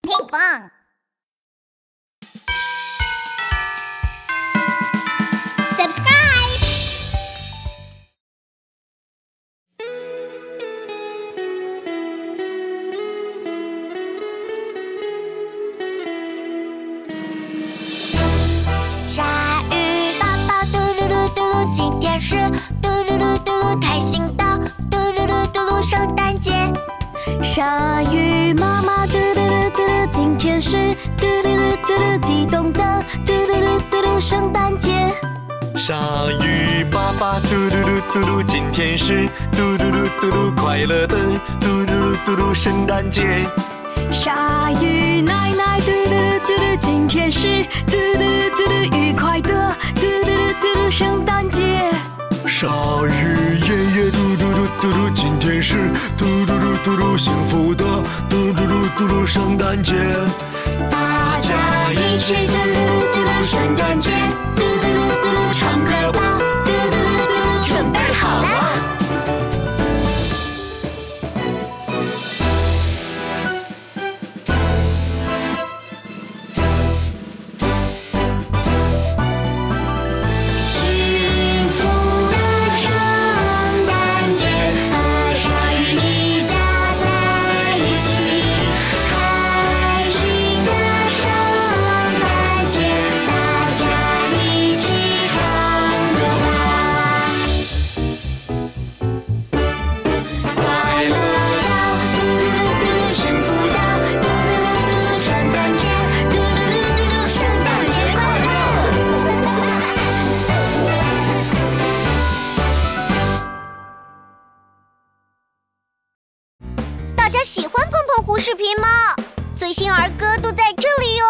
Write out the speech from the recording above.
乒乓。Subscribe。鲨鱼宝宝嘟噜噜嘟噜，今天是嘟噜噜嘟噜开心的嘟噜噜嘟噜圣诞节。 鲨鱼妈妈嘟噜噜嘟噜，今天是嘟噜噜嘟噜激动的嘟噜噜嘟噜圣诞节。 鲨鱼爸爸嘟噜噜嘟噜，今天是嘟噜噜嘟噜快乐的嘟噜噜嘟噜圣诞节。 鲨鱼奶奶嘟噜噜嘟噜，今天是嘟噜噜嘟噜愉快的嘟噜噜嘟噜圣诞节。 鲨鱼爷爷嘟噜噜嘟噜，今天是嘟噜噜嘟噜幸福的嘟噜噜嘟噜圣诞节。 大家一起嘟噜噜嘟噜圣诞节，嘟噜噜嘟噜唱歌吧，嘟噜噜嘟噜准备好了。幸福的圣诞节，和鲨鱼一家在一起，开心的圣诞节，大家一起唱歌吧。快乐的嘟噜噜嘟噜，幸福的嘟噜噜嘟噜，圣诞节嘟噜噜嘟噜，圣诞节快乐。大家喜欢碰碰胡视频吗？最新儿歌都在这里哟。